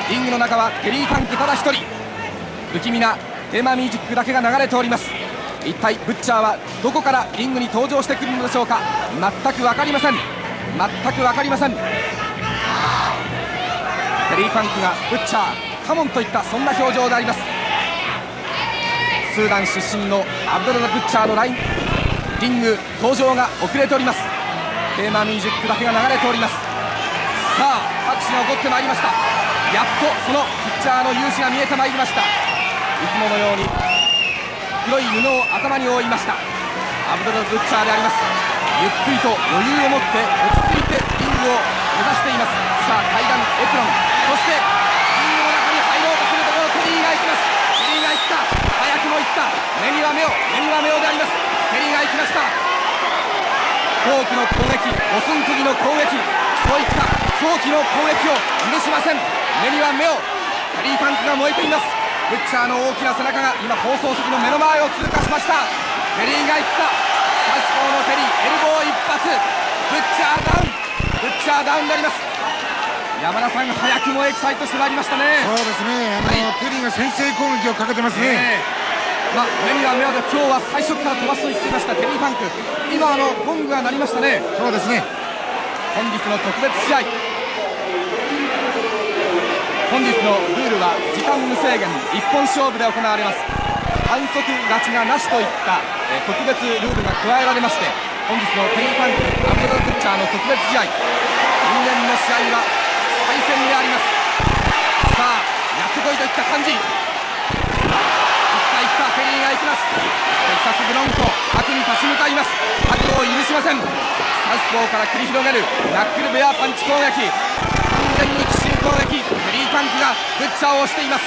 リングの中はテリーファンクただ一人。不気味なテーマミュージックだけが流れております。一体ブッチャーはどこからリングに登場してくるのでしょうか。全く分かりません。全く分かりません。テリーファンクがブッチャーカモンといったそんな表情であります。スーダン出身のアブドラ・ブッチャーのリング登場が遅れております。テーマミュージックだけが流れております。さあ拍手が起こってまいりました。やっとそのピッチャーの勇姿が見えてまいりました。いつものように黒い布を頭に覆いましたアブドラ・ブッチャーであります。ゆっくりと余裕を持って落ち着いてリングを目指しています。さあ階段エプロン、そしてリングの中に入ろうとするところテリーが行きます。テリーが行った。早くも行った。目には目を、目には目をであります。テリーが行きました。フォークの攻撃、五寸釘の攻撃、そういった狂気の攻撃を許しません。目には目を。テリーファンクが燃えています。ブッチャーの大きな背中が今放送席の目の前を通過しました。テリーが行った。サウスポーのテリー、エルボー一発。ブッチャーダウン。ブッチャーダウンであります。山田さん早くもエキサイトしてまいりましたね。 そうですね、テリーが先制攻撃をかけてますね。 目には目をで今日は最初から飛ばすと言っていましたテリーファンク。今ゴングが鳴りましたね。 そうですね。 本日の特別試合、本日のルールは時間無制限一本勝負で行われます。反則勝ちがなしといった特別ルールが加えられまして、本日のテリーファンクアブドラ・ブッチャーの特別試合、因縁の試合は再戦であります。さあやってこいといった感じ。いったテリーが行きます。テキサスブロンコ悪に立ち向かいます。悪を許しません。サウスポーから繰り広げるナックルベアパンチ攻撃、完全に奇襲攻撃。テリーファンクがブッチャーを押しています。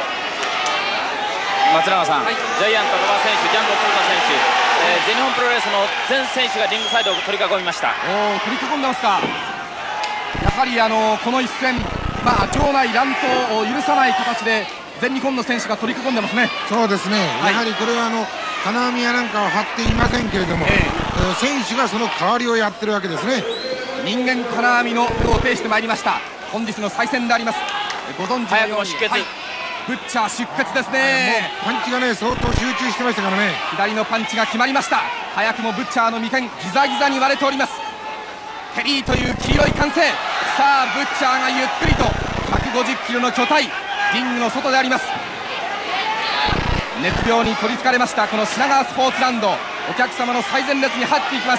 松永さん、ジャイアント馬場選手、ジャンボ鶴田選手、全日本プロレスの全選手がリングサイドを取り囲みました。 取り囲んでますか。やはりこの一戦、場内乱闘を許さない形で全日本の選手が取り囲んでますね。 そうですね、やはりこれは金網やなんかは張っていませんけれども、選手がその代わりをやってるわけですね。 人間金網の世を呈してまいりました本日の再戦であります。ご存知のようにブッチャー出血ですね。 もうパンチがね相当集中してましたからね。 左のパンチが決まりました。早くもブッチャーの眉間ギザギザに割れております。テリーという黄色い歓声。さあブッチャーがゆっくりと150キロの巨体リングの外であります。熱病に取りつかれましたこの品川スポーツランド、お客様の最前列に入っていきます。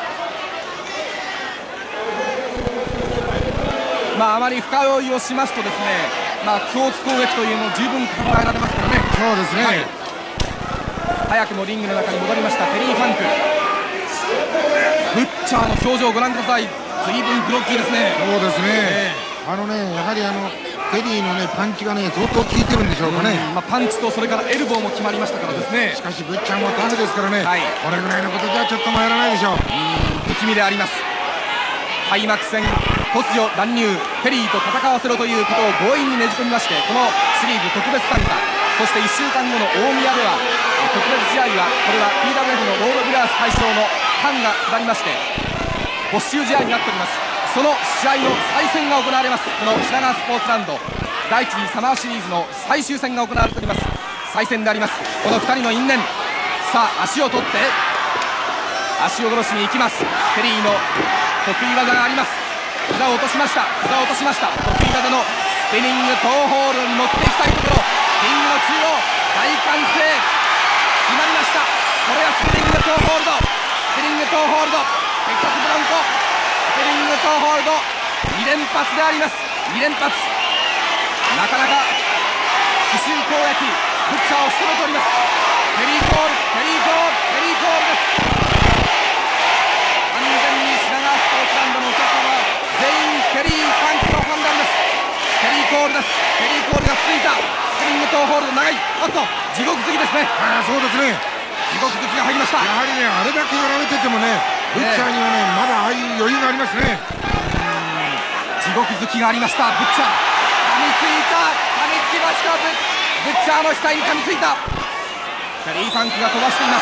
あまり深追いをしますとですね、狂気攻撃というのを十分考えられますからね。 そうですね、 早くもリングの中に戻りましたテリーファンク。ブッチャーの表情をご覧ください。随分グロッキーですね。 そうですね、やはりテリーのパンチが相当効いてるんでしょうかね。 パンチとそれからエルボーも決まりましたからですね。 しかしブッチャーもタフですからね、これぐらいのことじゃちょっともやらないでしょう。 不気味であります。開幕戦突如乱入、テリーと戦わせろということを強引にねじ込みまして、このシリーズ特別参加、そして1週間後の大宮では特別試合はこれは PWF のロードグラース会長の判が下りまして没収試合になっております。その試合の再戦が行われます。この品川スポーツランド第一次サマーシリーズの最終戦が行われております。再戦であります。この2人の因縁。さあ足を取って足を殺しに行きます。テリーの得意技があります。膝を落としました。膝を落としました。得意技のスピニングトーホールドに持っていきたいところ。リングの中央大歓声決まりました。これはスピニングトーホールド、スピニングトーホールド、テキサスブロンコスピニングトーホールド2連発であります。2連発、なかなか奇襲攻撃ブッチャーを仕留めております。テリーコール、テリーコール、テリーコールです。完全に品川スポーツランドのお客様は全員テリーファンクのファンであります。テリーコールです。テリーコールが続いた。スプリングトーホールド長い。おっと地獄好きですね。 そうですね、 地獄好きが入りました。 やはりあれだけやられててもブッチャーにはまだああいう余裕がありますね。 地獄好きがありました。ブッチャー噛みついた、噛みつきました。ブッチャーの額に噛みついた。テリーファンクが飛ばしています。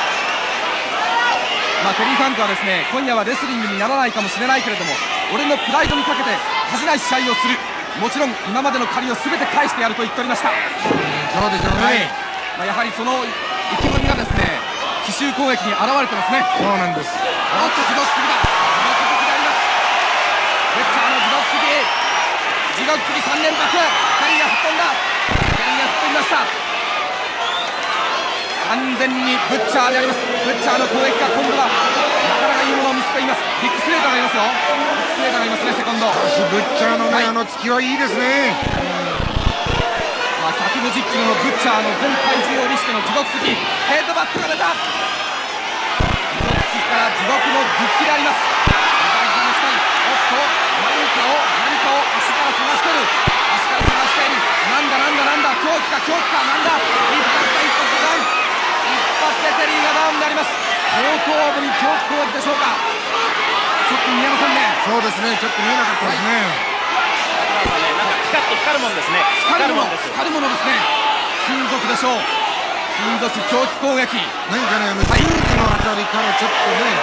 テリーファンクはですね、今夜はレスリングにならないかもしれないけれども、俺のプライドにかけて恥じない試合をする、 もちろん今までの借りを全て返してやると言っておりました。 そうでしょうね。 やはりその意気込みがですね、奇襲攻撃に現れてますね。 そうなんです。 おっと、地獄すぎだ。地獄すぎであります。ブッチャーの地獄すぎ。地獄すぎ3連発。キャリーが吹っ飛んだ。キャリーが吹っ飛びました。完全にブッチャーであります。ブッチャーの攻撃が今度はなかなかいいものを見せています。ビッグスレーターがいますよ。ビッグスレーターがいますね、セコンド。 ブッチャーのね、突きはいいですね。 150キロのブッチャーの全体重を利しての地獄突き、ヘッドバックが出た。地獄突きから地獄の頭突きであります。おっと、何かを足から探してる。足から探している。なんだ狂気かなんだ。一発でテリーがダウンになります。後頭部に狂気攻撃でしょうか。ちょっと見えませんね。 そうですね、ちょっと見えなかったですね。 なんかピカッと光るもんですね。 光るものですね。金属でしょう。金属狂気攻撃。 何かね、ジーズのあたりからちょっとね、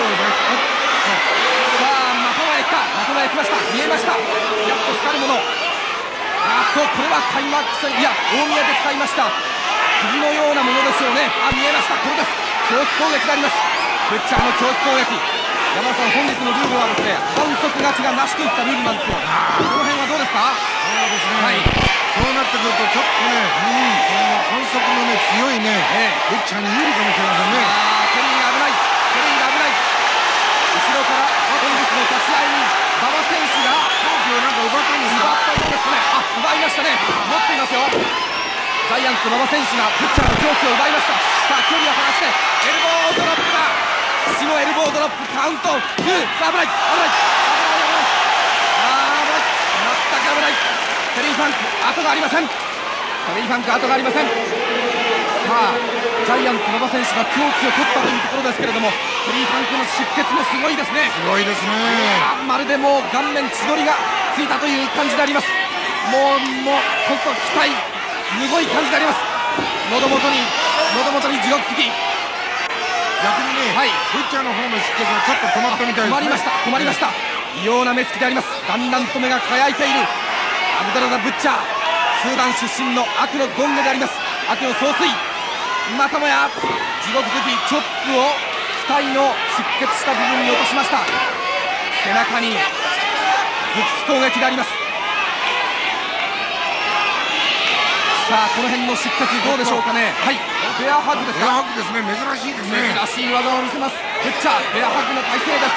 さあ、まとまえ来ました。見えました。やっと光るもの。これは開幕戦、いや大宮で使いました釘のようなものですよね。見えました。これです。狂気攻撃であります。ブッチャーの狂気攻撃。山田さん、本日のルールはですね、反則勝ちがなしといったルールなんですよ。この辺はどうですか。 そうですね、そうなってくるとちょっとね、反則のね強いね、ブッチャーに有利かもしれませんね。 テリーが危ない。後ろから本日の立ち合いに馬場選手が狂気をなんか奪ったんですか。 奪いましたね。持っていますよ。ジャイアンツ馬場選手がブッチャーの狂気を奪いました。さあ、距離を離してエルボードロップだ。死のエルボードロップカウント2。さあ、危ない。全く危ない。テリーファンク後がありません。さあ、ジャイアンツ馬場選手が狂気を取ったというところですけれども、テリーファンクの出血もすごいですね。まるでもう顔面血取りがついたという感じであります。もう本当期待むごい感じであります。喉元に地獄突き。 逆にね、ブッチャーの方の出血がちょっと止まったみたいですね。 止まりました。異様な目つきであります。だんだんと目が輝いているアブドラザ・ブッチャー。スーダン出身の悪のゴンゲであります。悪の総帥。またもや地獄突き、チョップを額の出血した部分に落としました。背中に頭突き攻撃であります。さあ、この辺の出血どうでしょうかね。ベアハグですか。 珍しいですね。 珍しい技を見せます。ブッチャー、ベアハグの体勢です。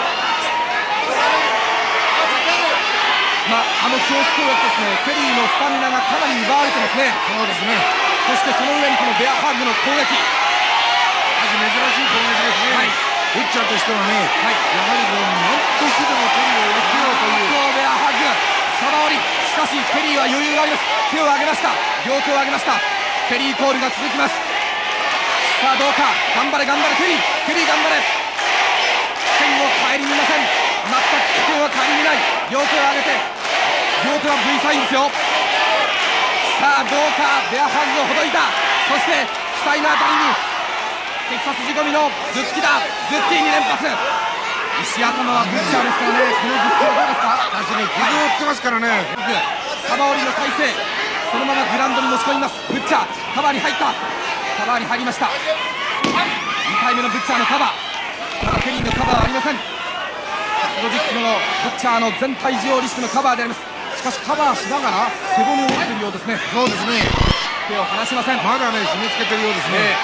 狂気攻撃ですね。ケリーのスタミナがかなり奪われてますね。そしてその上にこのベアハグの攻撃。 珍しい攻撃ですね。ブッチャーとしてはね、やはり何としてでもケリーをやってようという。 ベアハグサバ折り。しかしケリーは余裕があります。手を挙げました。両手を挙げました。ケリーコールが続きます。さあ、どうか。頑張れケリー頑張れ。危険を顧みません。全く危険は顧みない。両手を上げて、両手は V サインですよ。さあ、どうか。ベアハグをほどいた。そして額のあたりにテキサス仕込みの頭突きだ。頭突き2連発。石頭はブッチャーですからね。この頭突きはどうですか。 傷を負ってますからね。 サバ折りの体勢、そのままグラウンドに持ち込みます。ブッチャーカバーに入った。カバーに入りました。2回目のブッチャーのカバー。ただケリーのカバーはありません。150キロのブッチャーの全体重を利してのカバーであります。しかしカバーしながら背骨を折っているようですね。手を離しません。 まだね、締め付けてるようですね。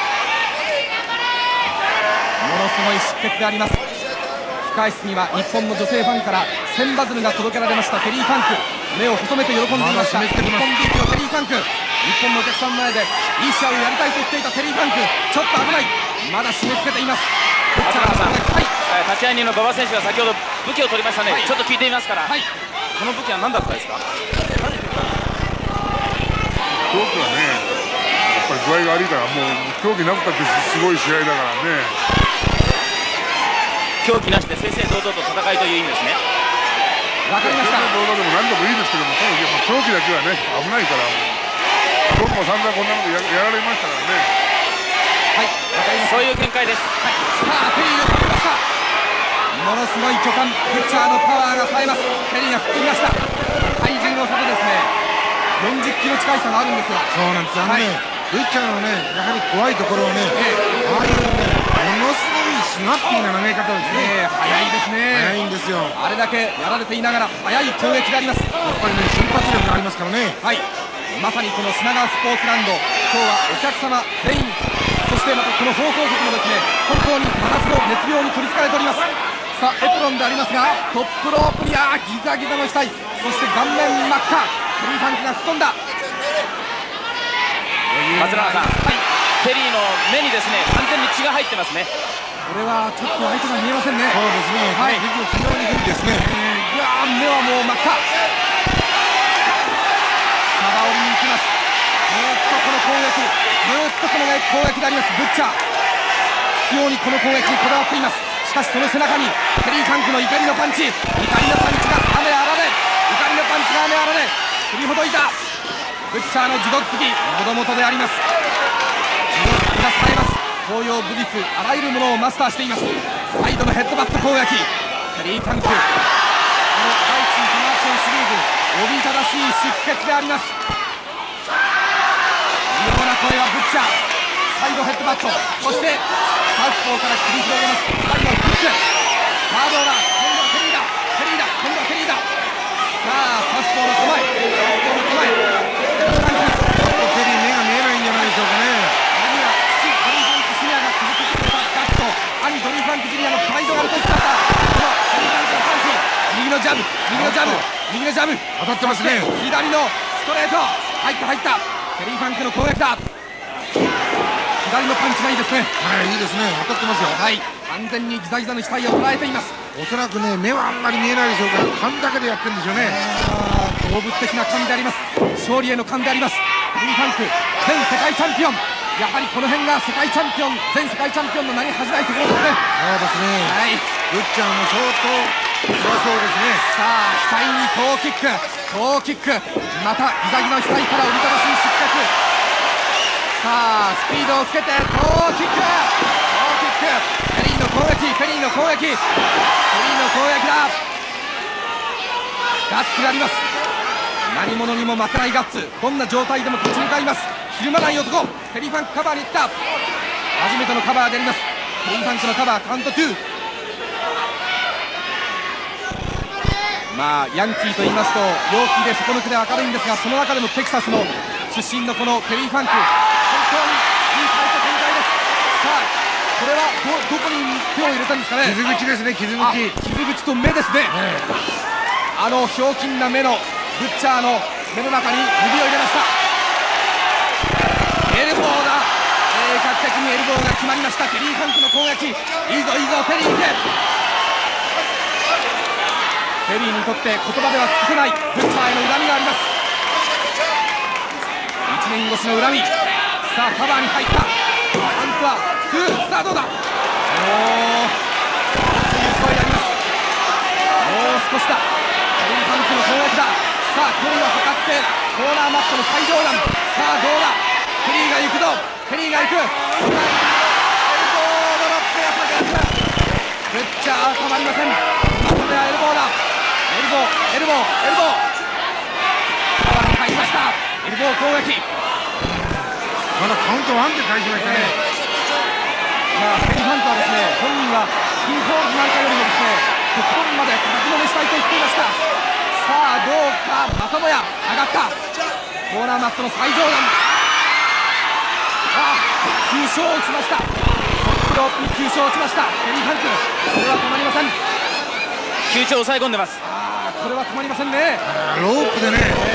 ものすごい出血であります。控室には日本の女性ファンから千羽鶴が届けられました。テリーファンク、目を細めて喜んでいました。日本ビーチのテリーファンク、日本のお客さん前でいい試合をやりたいと言っていたテリーファンク、ちょっと危ない。まだ締め付けています。 立ち会い人の馬場選手が先ほど武器を取りましたね。ちょっと聞いてみますから、その武器は何だったですか。 狂気はね、やっぱり具合が悪いから、もう狂気なくたってすごい試合だからね。 狂気なしで正々堂々と戦いという意味ですね。 わかりました。 正々堂々でも何でもいいですけども、狂気だけはね、危ないから、僕も散々こんなことやられましたからね。 そういう見解です。 さあ、テリーが取りました。ものすごい巨漢、ピッチャーのパワーが冴えます。テリーが吹っ切りました。体重のの差でですね40キロ近い差があるんですが、 そうなんです。ブッチャーのね、やはり怖いところはね、ああいうね、ものすごいスナッピーな投げ方ですね。 速いですね。 速いんですよ。 あれだけやられていながら速い攻撃であります。 やっぱりね、瞬発力がありますからね。 はい、まさにこの品川スポーツランド、今日はお客様全員、そしてまたこの放送席もですね、本当に真夏の熱病に取りつかれております。さあエプロンでありますが、トップロープにギザギザの額、そして顔面真っ赤、テリーファンクが吹っ飛んだ。 松永さん、テリーの目にですね完全に血が入ってますね。 これはちょっと相手が見えませんね。 そうですね。 はい、 非常に不利ですね。 いやー、目はもう真っ赤。サバ折りに行きます。ずっとこの攻撃、ずっとこの攻撃であります。ブッチャー必要にこの攻撃にこだわっています。しかしその背中にテリー・ファンクの怒りのパンチ、怒りのパンチが雨あられ、怒りのパンチが雨あられ、振りほどいた。ブッチャーの地獄突き、喉元であります。地獄突きが冴えます。東洋武術、あらゆるものをマスターしています。サイドのヘッドバット攻撃、テリー・ファンク、この第一サマーアクションシリーズおびただしい出血であります。異様な声はブッチャー、サイドヘッドバット、そしてサウスポーから繰り広げますサイドフック。さあどうだ、今度はテリーだ、テリーだ、今度はテリーだ。さあサウスポーの構え、サウスポーの構え、 テリー目が見えないんじゃないでしょうかね。 あるいは父ドリー・ファンク・シニアが築き上げたガッツと兄ドリー・ファンク・ジュニアのプライドがあるといったこのテリー・ファンクのパンチ、右のジャブ、右のジャブ、右のジャブ、 当たってますね。 左のストレート、入った入った、テリー・ファンクの攻撃だ。左のパンチがいいですね。 はい、いいですね。当たってますよ。 はい、完全にギザギザの額を捉えています。 おそらくね、目はあんまり見えないでしょうから、勘だけでやってるんでしょうね。 動物的な勘であります。勝利への勘であります。テリー・ファンク前世界チャンピオン、やはりこの辺が世界チャンピオン、前世界チャンピオンの名に恥じないところですね。 そうですね。 はい、 ブッチャーも相当強そうですね。 さあ額にトーキック、トーキック、またギザギザの額からおびただしい出血。さあスピードをつけてトーキック、トーキック、テリーの攻撃、テリーの攻撃、テリーの攻撃だ。ガッツがあります。何者にも負けないガッツ、どんな状態でも立ち向かいます。ひるまない男、テリー・ファンクカバーに行った。初めてのカバーであります。テリー・ファンクのカバーカウント2。まあヤンキーと言いますと陽気で底抜けで明るいんですが、その中でもテキサスの出身のこのテリー・ファンク、本当にいいファイト展開です。さあこれはどこに手を入れたんですかね。 傷口ですね、傷口。 傷口と目ですね。あのひょうきんな目のブッチャーの目の中に指を入れました。エルボーだ、画期的にエルボーが決まりました。テリー・ファンクの攻撃、いいぞいいぞテリーいけ。テリーにとって言葉では尽くせないブッチャーへの恨みがあります。1年越しの恨み。さあカバーに入った。カウントは2。さあどうだ、おおという声があります。もう少しだ、テリー・ファンクの攻撃だ。さあ距離を測ってコーナーマットの最上段。さあどうだ、テリーが行くぞ、テリーが行く。エルボードロップやさがブッチャーたまりません。まとめはエルボーだ。エルボー、エルボー、エルボー、カバーに入りました。エルボー攻撃、 まだカウント1で返しましたね。 テリー・ファンクはですね、本人はピンフォールなんかよりもですね、ところまで書き留めしたいと言っていました。さあどうか、またもや上がった。コーナーマットの最上段。急所を打ちました。トップロープに急所を打ちました。テリー・ファンク、これは止まりません。 急所を抑え込んでます。 これは止まりませんね。 ロープでね、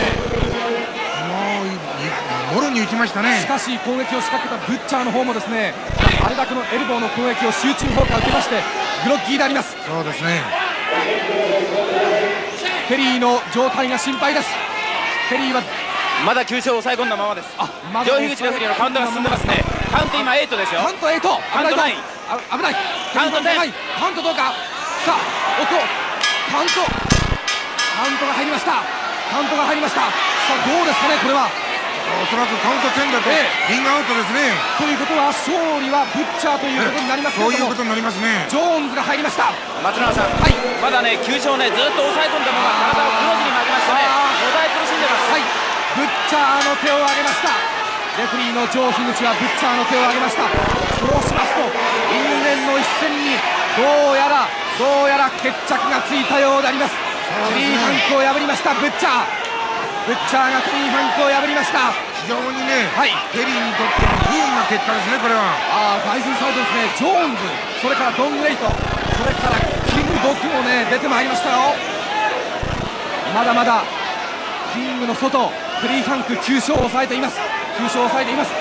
もうもろに打ちましたね。 しかし攻撃を仕掛けたブッチャーの方もですね、あれだけのエルボーの攻撃を集中砲火を受けましてグロッギーであります。 そうですね。 テリーの状態が心配です。テリーはまだ急所を抑え込んだままです。 まだ両樋口レフェリーのカウントが進んでますね。カウント今8ですよ。 カウント8、 カウント9、 危ない。 カウント10、 カウントどうか。さあ音、カウントが入りました。カウントが入りました。さあどうですかね、これは。 おそらくカウント10だとリングアウトですね。 ということは勝利はブッチャーということになりますけれども、 そういうことになりますね。 ジョーンズが入りました。 松永さん、まだね急所をねずっと抑え込んだまま体をクロスに曲げましたね。 え苦しんでます。 はい、ブッチャーの手を挙げました。レフェリーのジョー樋口はブッチャーの手を挙げました。そうしますと因縁の一戦にどうやら決着がついたようであります。クリーファンクを破りましたブッチャー。ブッチャーがクリーファンクを破りました。 非常にね、 はい、 テリーにとっても不運な結果ですね、これは。 外陣サイドですね。ジョーンズ、それからドングレイト、それからキム・ドクもね出てまいりましたよ。まだまだリングの外、クリーファンク9勝を抑えています。9勝を抑えています。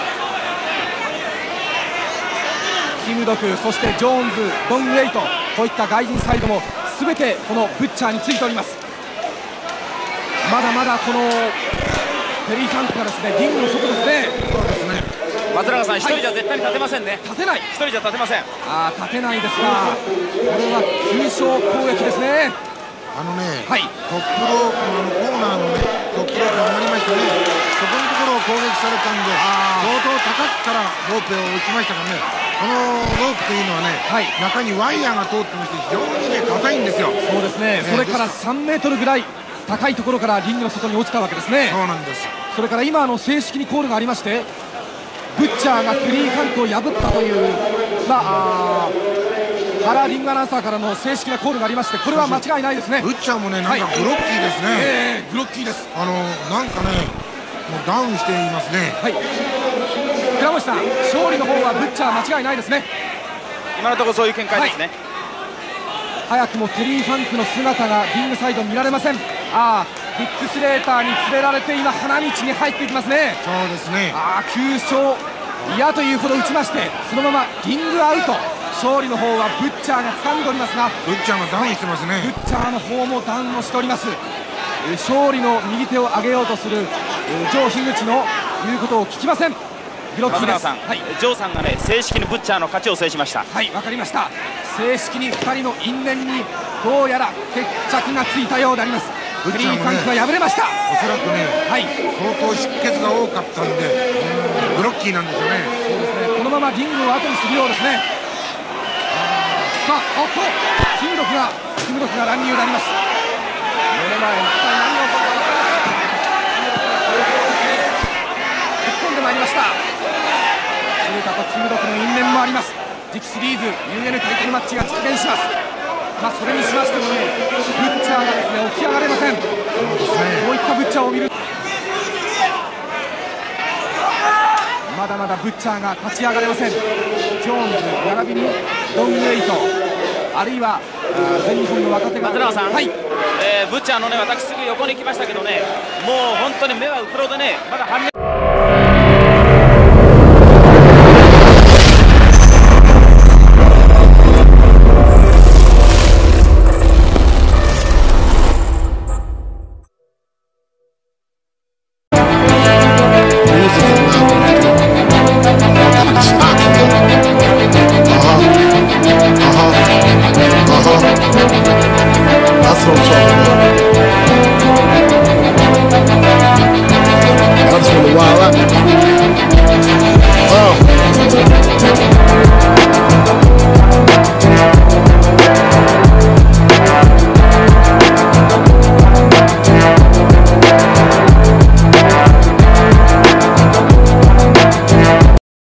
キム・ドク、そしてジョーンズ、ドングレイト、こういった外陣サイドも全てこのブッチャーについております。まだまだこのテリー・ファンクがですねリングの外ですね。 そうですね。 松永さん、一人じゃ絶対に立てませんね。 立てない。 一人じゃ立てません。 立てないですが、これは急所攻撃ですね。はい、 トップロープのコーナーのね、トップロープが上がりましたね。そこのところを攻撃されたんで、相当高くからロープを打ちましたからね。このロープというのはね、 はい、 中にワイヤーが通ってまして非常にね硬いんですよ。 そうですね。それから3メートルぐらい高いところからリングの外に落ちたわけですね。 そうなんです。 それから今正式にコールがありまして、ブッチャーがクリーファンクを破ったという、原リングアナウンサーからの正式なコールがありまして、これは間違いないですね。 ブッチャーもね、なんかグロッキーですね。 グロッキーです。 なんかね、もうダウンしていますね。 はい、倉持さん、勝利の方はブッチャー間違いないですね。 今のところそういう見解ですね。 早くもテリー・ファンクの姿がリングサイド見られません。ビッグスレーターに連れられて今花道に入っていきますね。 そうですね。 急所嫌というほど打ちまして、そのままリングアウト。勝利の方はブッチャーが掴んでおりますが、 ブッチャーがダウンしてますね。 ブッチャーの方もダウンをしております。勝利の右手を上げようとするジョー樋口の言うことを聞きません。グロッキーです。 さん、ジョーさんがね正式にブッチャーの勝ちを制しました。 はい、わかりました。正式に2人の因縁にどうやら決着がついたようであります。クリーファンクが敗れました。 おそらくね、相当出血が多かったんでグロッキーなんですよね。 そうですね。このままリングを後にするようですね。さあ、キムドクが乱入であります。目の前に一体何を起こったのか。突っ込んでまいりました。鶴田とキムドクの因縁もあります。次期シリーズ UN タイトルマッチが実現します。それにしましてもね、ブッチャーがですね起き上がれません。そうですね。こういったブッチャーを見る。まだまだブッチャーが立ち上がれません。ジョーンズ並びにドングレイト、あるいは全日本の若手が。 松永さん、 はい、 ブッチャーのね私すぐ横に来ましたけどね、もう本当に目はうつろでね、まだ反応